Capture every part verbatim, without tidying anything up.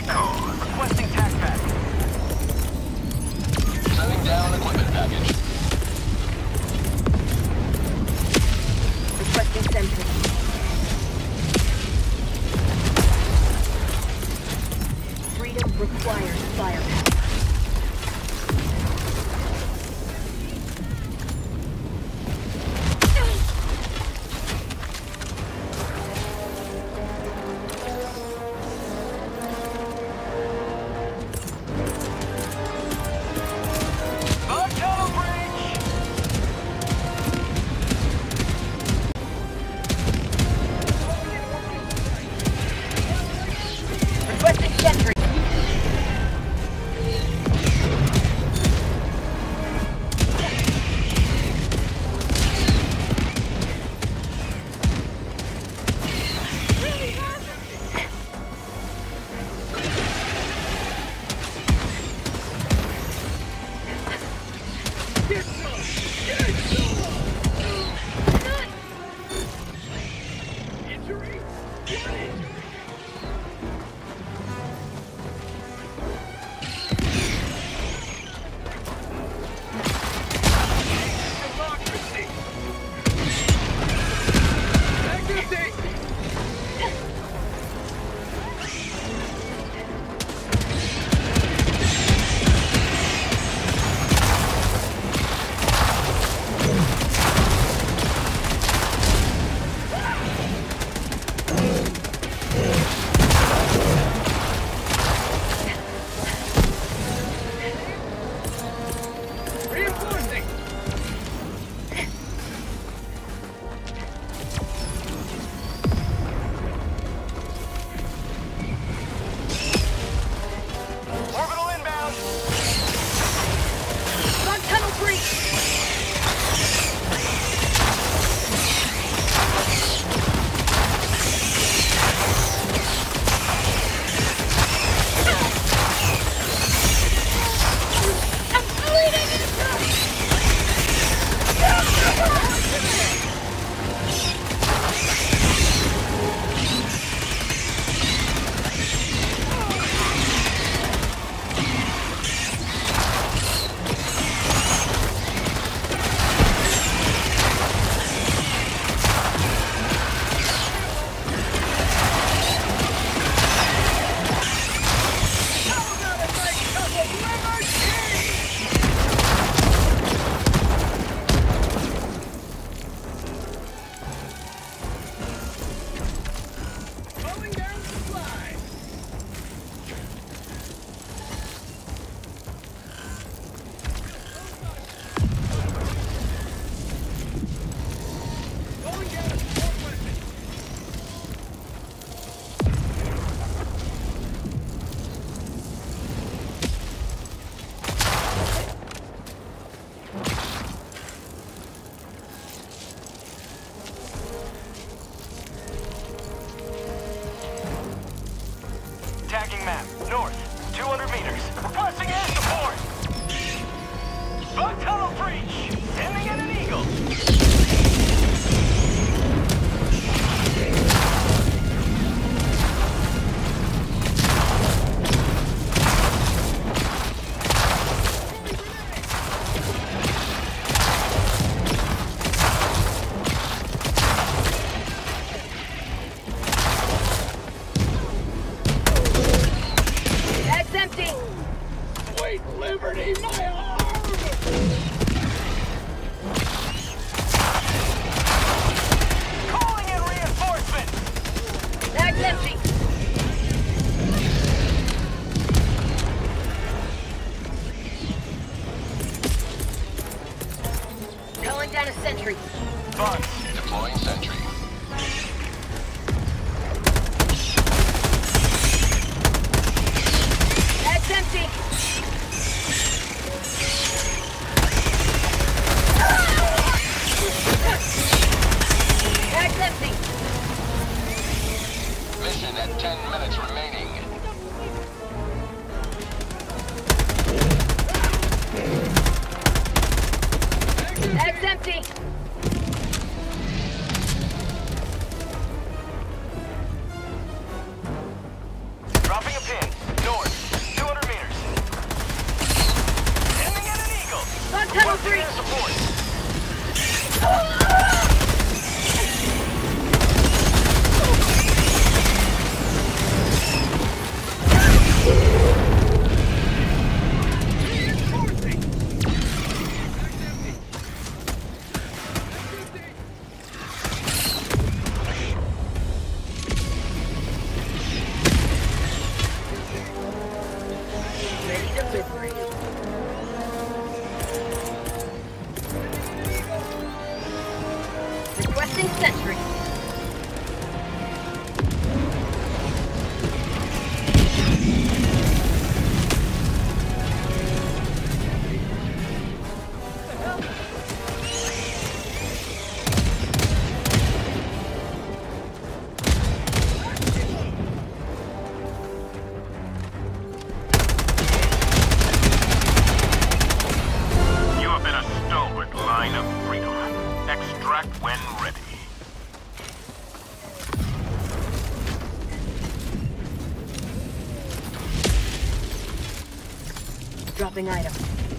package. Requesting tac pack. Sending down equipment package. Requesting sentry. Freedom requires firepower. Requesting sentry. Tagging map. North. two hundred meters. Requesting air support. Bug tunnel breach. Sending in an eagle. Sweet liberty, my arm! Calling in reinforcements. Bag's empty. Calling down a sentry. Bugs. Deploying sentry. Bag's empty. Dropping item.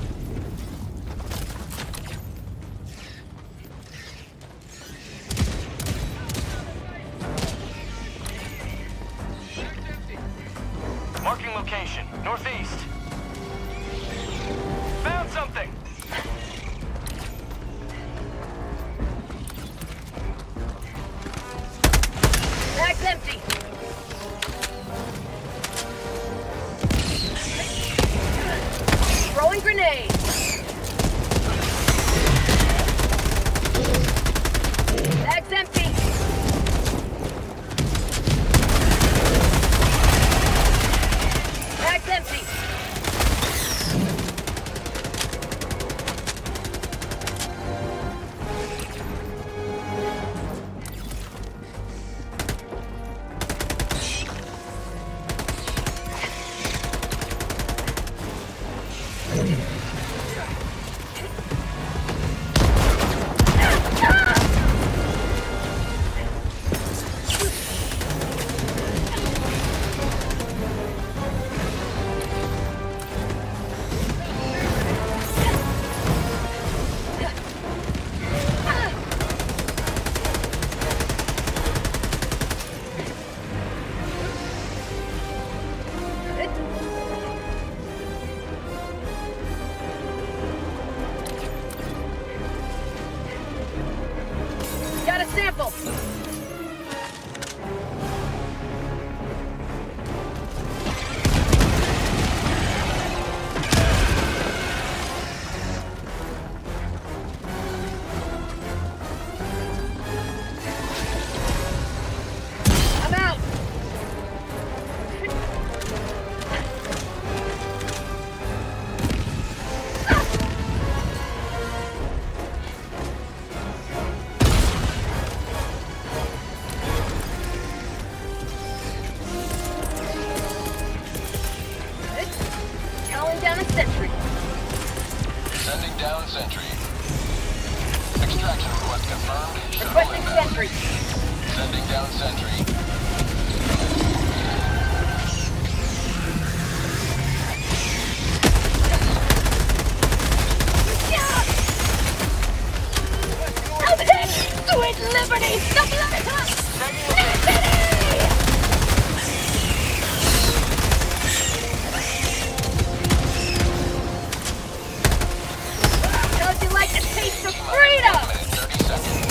Marking location. Northeast. Found something! Bag's empty. Throwing grenade. Bag's empty. Bag's empty. Got a sample. I'm out. Calling down a sentry. Sending down sentry. Extraction request confirmed. Shuttle Requesting inbound. sentry. Sending down sentry. I'm hit! Sweet liberty! Liberty! Don't you like the taste of freedom? One minute, thirty seconds.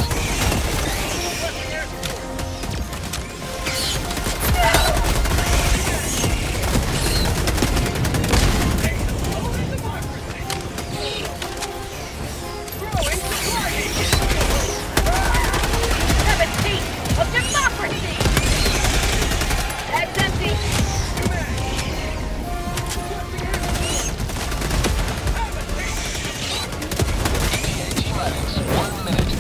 Have a taste of democracy! That's empty. T-minus one minute.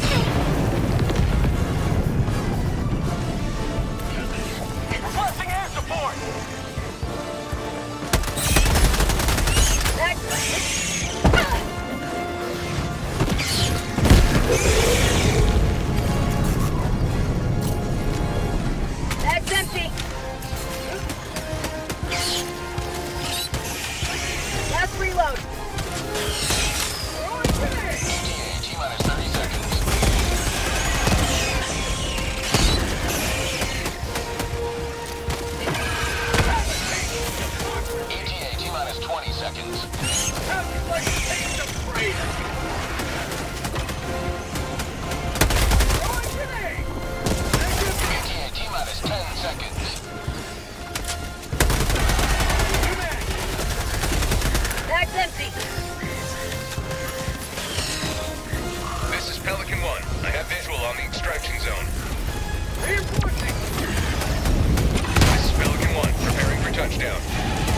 Requesting air support! That's empty. Last reload. T-minus thirty seconds. E T A T-minus twenty seconds. E T A T-minus ten seconds. Bag's empty. This is Pelican One. I have visual on the extraction zone. Reinforcing! This is Pelican One, preparing for touchdown.